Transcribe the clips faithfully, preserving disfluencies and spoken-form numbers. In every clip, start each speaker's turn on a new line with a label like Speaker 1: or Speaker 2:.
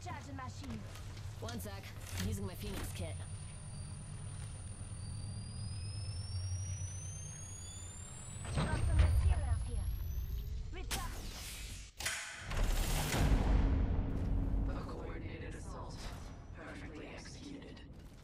Speaker 1: Recharging my shield.
Speaker 2: One sec. I'm using my Phoenix kit.
Speaker 1: Got some materials here. Recharge.
Speaker 3: A coordinated assault. Perfectly executed.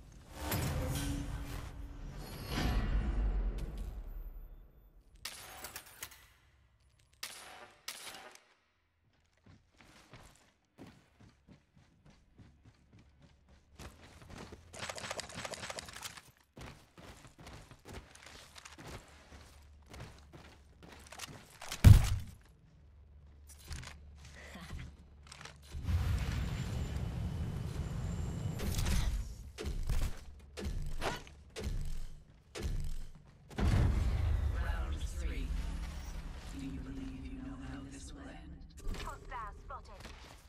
Speaker 3: Round three. Do you believe you know how this will end?
Speaker 1: Hostile spotted.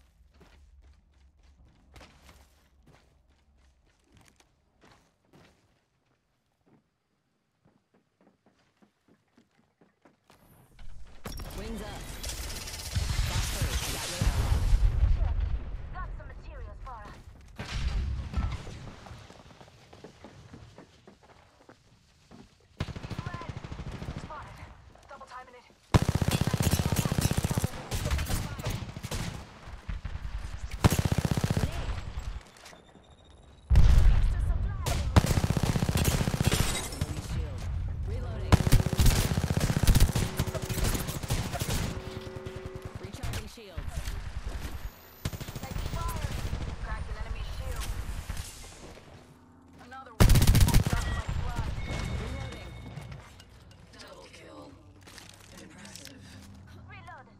Speaker 2: Wings up. Fast first. Got your
Speaker 1: Check. Got some materials for us. Red. Spotted. Double timing it. Extra supply.
Speaker 2: Enemy shield. Reloading. Recharging shields.
Speaker 1: Taking fire. Cracked an enemy shield.
Speaker 3: Another one.
Speaker 1: Dropping like flies.
Speaker 2: Reloading.
Speaker 3: Double kill. Impressive.
Speaker 1: Reloaded.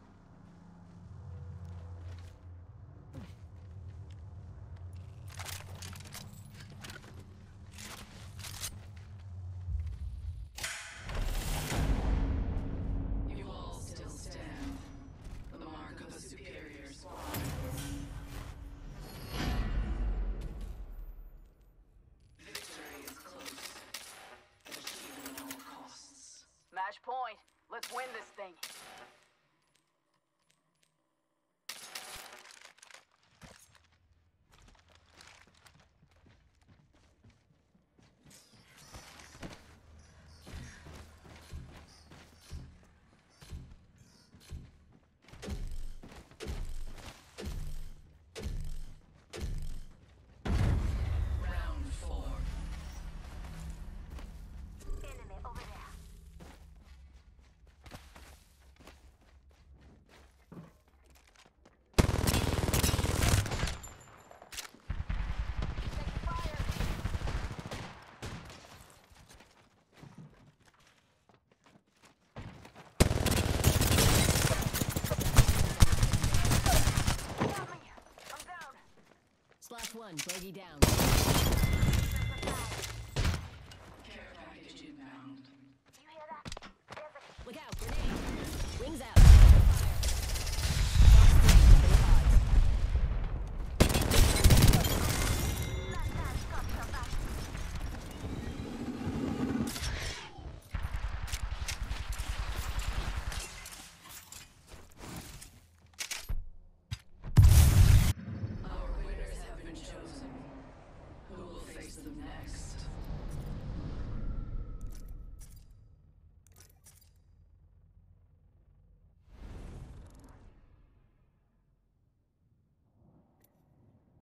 Speaker 3: You all still stand. The mark of a superior squad. Victory is close. Achieve at all costs.
Speaker 4: Match point. Let's win this thing.
Speaker 3: Round four.
Speaker 1: Enemy over there. Taking fire. Got me. I'm down.
Speaker 2: Splash one. Bogey down.